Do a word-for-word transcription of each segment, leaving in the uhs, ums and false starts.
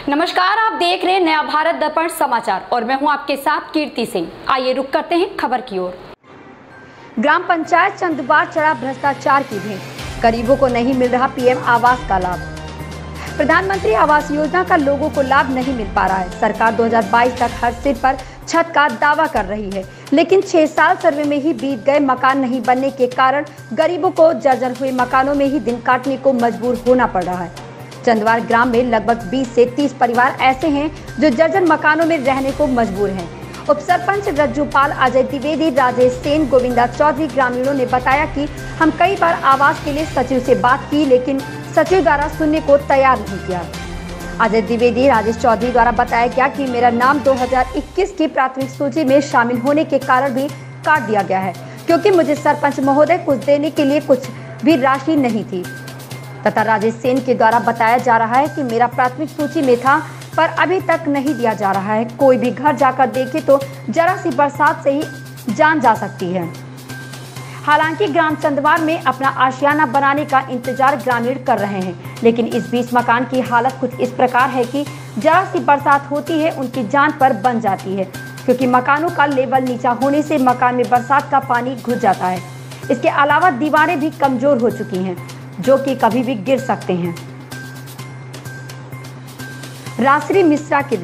नमस्कार, आप देख रहे हैं नया भारत दर्पण समाचार और मैं हूं आपके साथ कीर्ति सिंह। आइए रुक करते हैं खबर की ओर। ग्राम पंचायत चंदवार चढ़ा भ्रष्टाचार की भेंट, गरीबों को नहीं मिल रहा पीएम आवास का लाभ। प्रधानमंत्री आवास योजना का लोगों को लाभ नहीं मिल पा रहा है। सरकार दो हज़ार बाईस तक हर सिर पर छत का दावा कर रही है, लेकिन छह साल सर्वे में ही बीत गए। मकान नहीं बनने के कारण गरीबों को जर्जर हुए मकानों में ही दिन काटने को मजबूर होना पड़ रहा है। चंदवार ग्राम में लगभग बीस से तीस परिवार ऐसे हैं जो जर्जर मकानों में रहने को मजबूर हैं। उप सरपंच रज्जूपाल, अजय द्विवेदी, राजेश सेन, गोविंदा चौधरी ग्रामीणों ने बताया कि हम कई बार आवास के लिए सचिव से बात की, लेकिन सचिव द्वारा सुनने को तैयार नहीं किया। अजय द्विवेदी, राजेश चौधरी द्वारा बताया गया कि मेरा नाम दो हज़ार इक्कीस की प्राथमिक सूची में शामिल होने के कारण भी काट दिया गया है, क्योंकि मुझे सरपंच महोदय कुछ देने के लिए कुछ भी राशि नहीं थी। तथा राजेश सेन के द्वारा बताया जा रहा है कि मेरा प्राथमिक सूची में था, पर अभी तक नहीं दिया जा रहा है। कोई भी घर जाकर देखे तो जरा सी बरसात से ही जान जा सकती है। हालांकि ग्राम चंदवार में अपना आशियाना बनाने का इंतजार ग्रामीण कर रहे हैं, लेकिन इस बीच मकान की हालत कुछ इस प्रकार है कि जरा सी बरसात होती है उनकी जान पर बन जाती है, क्योंकि मकानों का लेवल नीचा होने से मकान में बरसात का पानी घुस जाता है। इसके अलावा दीवारें भी कमजोर हो चुकी हैं, जो कि कभी भी गिर सकते हैं। राश्री मिश्रा की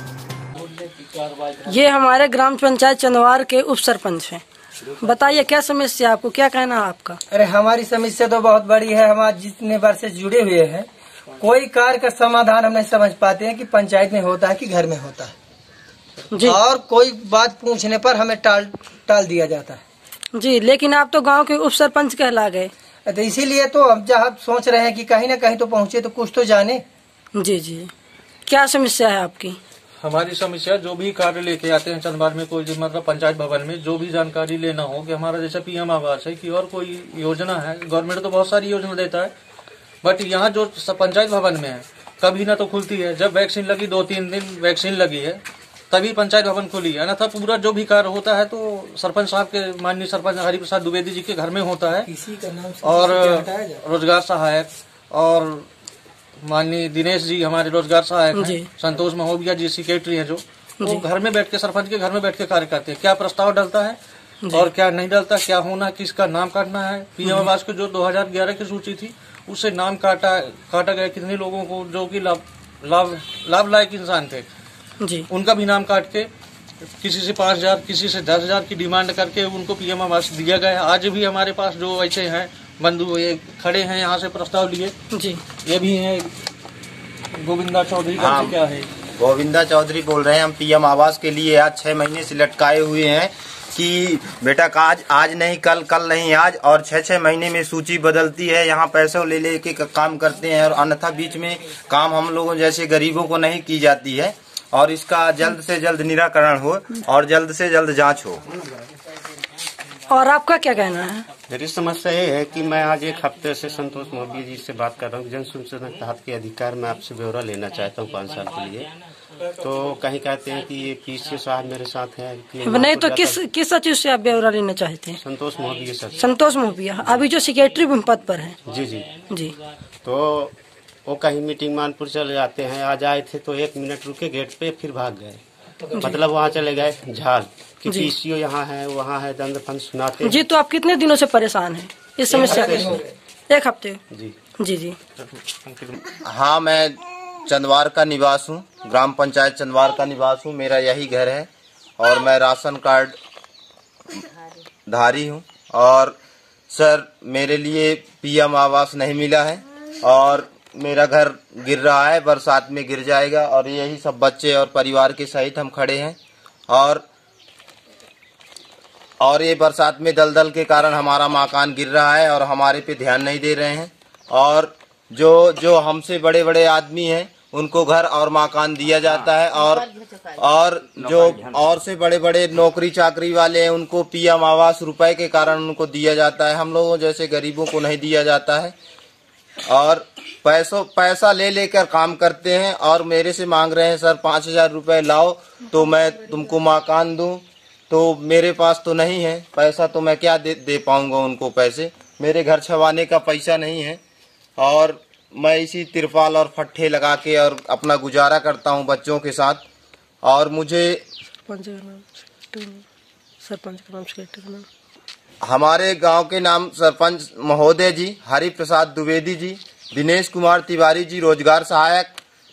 रिपोर्ट। ये हमारे ग्राम पंचायत चंदवार के उप सरपंच हैं। बताइए क्या समस्या, आपको क्या कहना है आपका? अरे हमारी समस्या तो बहुत बड़ी है। हम आज जितने बार से जुड़े हुए हैं, कोई कार्य का समाधान हम नहीं समझ पाते हैं कि पंचायत में होता है कि घर में होता है जी। और कोई बात पूछने पर हमें टाल टाल दिया जाता है जी। लेकिन आप तो गांव के उप सरपंच कहला गए, तो इसीलिए तो हम जहाँ सोच रहे हैं कि कहीं ना कहीं तो पहुँचे तो कुछ तो जाने। जी जी। क्या समस्या है आपकी? हमारी समस्या, जो भी कार्य लेके आते हैं चंदवार में, कोई मतलब पंचायत भवन में जो भी जानकारी लेना हो कि हमारा जैसा पीएम आवास है कि और कोई योजना है, गवर्नमेंट तो बहुत सारी योजना देता है, बट यहाँ जो पंचायत भवन में है कभी ना तो खुलती है। जब वैक्सीन लगी, दो तीन दिन वैक्सीन लगी है, तभी पंचायत भवन खुली है, अन्यथा पूरा जो भी कार्य होता है तो सरपंच साहब के, माननीय सरपंच हरिप्रसाद द्विवेदी जी के घर में होता है, और रोजगार सहायक और माननीय दिनेश जी हमारे रोजगार सहायक हैं, संतोष महोबिया जी सेक्रेटरी हैं, जो वो घर में बैठ के, सरपंच के घर में बैठ के कार्य करते हैं। क्या प्रस्ताव डलता है और क्या नहीं डलता, क्या होना, किसका नाम काटना है। पीएम आवास को जो दो हज़ार ग्यारह की सूची थी उससे नाम काटा काटा गया कितने लोगों को जो कि लाभ लाभ लाभ लायक इंसान थे जी, उनका भी नाम काट के किसी से पाँच हजार किसी से दस हजार की डिमांड करके उनको पीएम आवास दिया गया है। आज भी हमारे पास जो ऐसे हैं बंधु ये खड़े हैं यहाँ से प्रस्ताव लिए जी, ये भी हैं गोविंदा चौधरी। हाँ, क्या है? गोविंदा चौधरी बोल रहे हैं। हम पीएम आवास के लिए आज छह महीने से लटकाए हुए हैं कि बेटा आज आज नहीं कल, कल नहीं आज, और छह छह महीने में सूची बदलती है। यहाँ पैसों ले ले के काम करते हैं और अन्यथा बीच में काम हम लोगों जैसे गरीबों को नहीं की जाती है, और इसका जल्द से जल्द निराकरण हो और जल्द से जल्द जांच हो। और आपका क्या कहना है? मेरी समस्या ये है कि मैं आज एक हफ्ते से संतोष महोबिया जी से बात कर रहा हूँ। जन सूचना तहत के अधिकार में आपसे ब्यौरा लेना चाहता हूँ पाँच साल के लिए। तो कहीं कहते हैं कि ये पीसीओ साहब मेरे साथ हैं कि नहीं, तो किस किस सचिव से आप ब्यौरा लेना चाहते हैं? संतोष महोबिया सर। संतोष महोबिया अभी जो सेक्रेटरी पद पर है। जी जी जी। तो वो कहीं मीटिंग मानपुर चले जाते हैं। आज आए थे तो एक मिनट रुके गेट पे, फिर भाग गए। मतलब वहाँ चले गए झाल कि पीसीओ यहाँ है वहाँ है, दंड फंड सुनाते जी। तो आप कितने दिनों से परेशान हैं इस समस्या से? एक हफ्ते जी जी जी। हाँ, मैं चंदवार का निवास हूँ, ग्राम पंचायत चंदवार का निवास हूँ। मेरा यही घर है और मैं राशन कार्ड धारी हूँ। और सर, मेरे लिए पीएम आवास नहीं मिला है और मेरा घर गिर रहा है, बरसात में गिर जाएगा, और यही सब बच्चे और परिवार के सहित हम खड़े हैं। और और ये बरसात में दलदल के कारण हमारा मकान गिर रहा है और हमारे पे ध्यान नहीं दे रहे हैं। और जो जो हमसे बड़े बड़े आदमी हैं उनको घर और मकान दिया जाता है, और और जो और से बड़े बड़े नौकरी चाकरी वाले हैं उनको पीएम आवास रुपए के कारण उनको दिया जाता है। हम लोगों जैसे गरीबों को नहीं दिया जाता है, और पैसों पैसा ले लेकर काम करते हैं। और मेरे से मांग रहे हैं सर पाँच हजार रुपये लाओ तो मैं तुमको मकान दूं, तो मेरे पास तो नहीं है पैसा, तो मैं क्या दे, दे पाऊंगा उनको पैसे। मेरे घर छवाने का पैसा नहीं है और मैं इसी तिरपाल और फट्ठे लगा के और अपना गुजारा करता हूँ बच्चों के साथ। और मुझे सरपंच का नाम सरपंच का नाम सेक्रेटरी का नाम हमारे गांव के नाम सरपंच महोदय जी हरि प्रसाद द्विवेदी जी, दिनेश कुमार तिवारी जी रोजगार सहायक,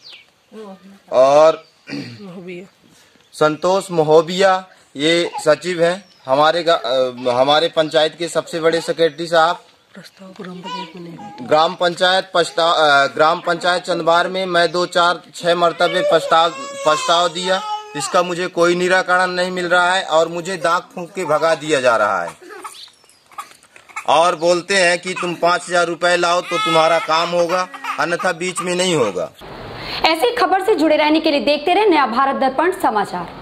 और संतोष महोबिया ये सचिव हैं हमारे हमारे पंचायत के सबसे बड़े सेक्रेटरी साहब। ग्राम पंचायत प्रस्ताव ग्राम पंचायत चंदबार में मैं दो चार छह मरतबे प्रस्ताव प्रस्ताव दिया, इसका मुझे कोई निराकरण नहीं मिल रहा है और मुझे दाग फूंक के भगा दिया जा रहा है और बोलते हैं कि तुम पाँच हजार रुपए लाओ तो तुम्हारा काम होगा, अन्यथा बीच में नहीं होगा। ऐसी खबर से जुड़े रहने के लिए देखते रहे नया भारत दर्पण समाचार।